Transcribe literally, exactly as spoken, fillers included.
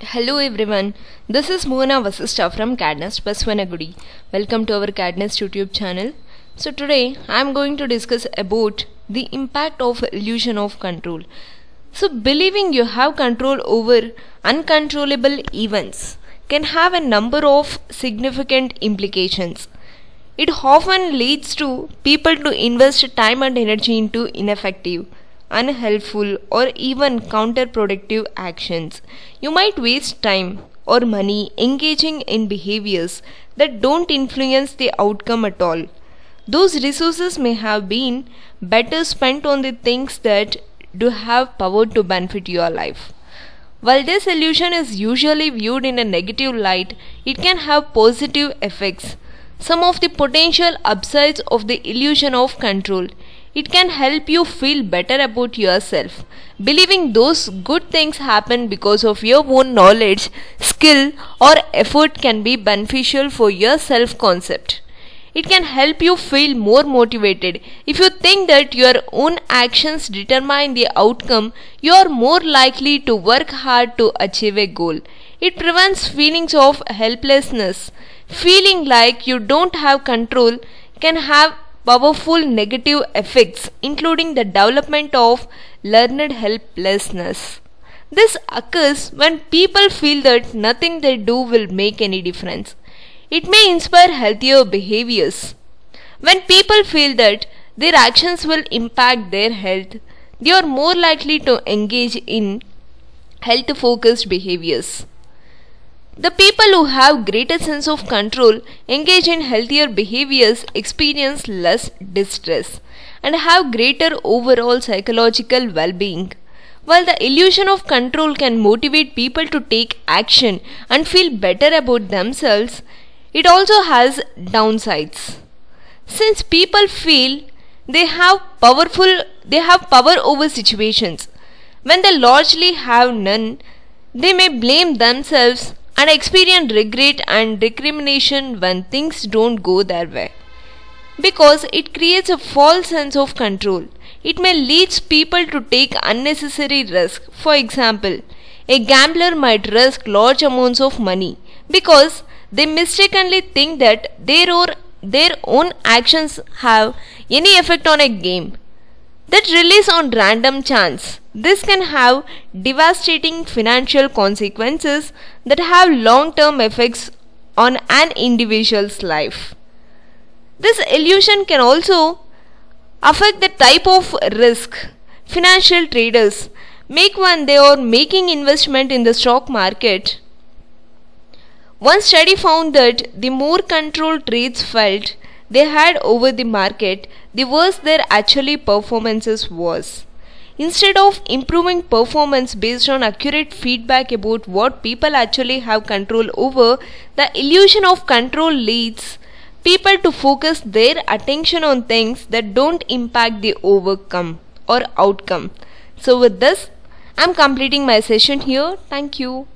Hello everyone, this is Mohana Vasistha from Cadnest Baswanagudi. Welcome to our Cadnest YouTube channel. So today I am going to discuss about the impact of illusion of control. So believing you have control over uncontrollable events can have a number of significant implications. It often leads to people to invest time and energy into ineffective, unhelpful or even counterproductive actions. You might waste time or money engaging in behaviors that don't influence the outcome at all. Those resources may have been better spent on the things that do have power to benefit your life. While this illusion is usually viewed in a negative light, it can have positive effects. Some of the potential upsides of the illusion of control: it can help you feel better about yourself. Believing those good things happen because of your own knowledge, skill or effort can be beneficial for your self-concept. It can help you feel more motivated. If you think that your own actions determine the outcome, you are more likely to work hard to achieve a goal. It prevents feelings of helplessness. Feeling like you don't have control can have powerful negative effects, including the development of learned helplessness. This occurs when people feel that nothing they do will make any difference. It may inspire healthier behaviors. When people feel that their actions will impact their health, they are more likely to engage in health-focused behaviors. The people who have greater sense of control engage in healthier behaviors, experience less distress, and have greater overall psychological well-being. While the illusion of control can motivate people to take action and feel better about themselves, it also has downsides. Since people feel they have powerful they have power over situations, when they largely have none, they may blame themselves and experience regret and recrimination when things don't go their way. Because it creates a false sense of control, it may lead people to take unnecessary risks. For example, a gambler might risk large amounts of money because they mistakenly think that their, or their own actions have any effect on a game that relies on random chance. This can have devastating financial consequences that have long-term effects on an individual's life. This illusion can also affect the type of risk financial traders make when they are making investment in the stock market. One study found that the more control trades felt they had over the market, the worse their actually performances was. Instead of improving performance based on accurate feedback about what people actually have control over, the illusion of control leads people to focus their attention on things that don't impact the outcome or outcome. So with this, I am completing my session here. Thank you.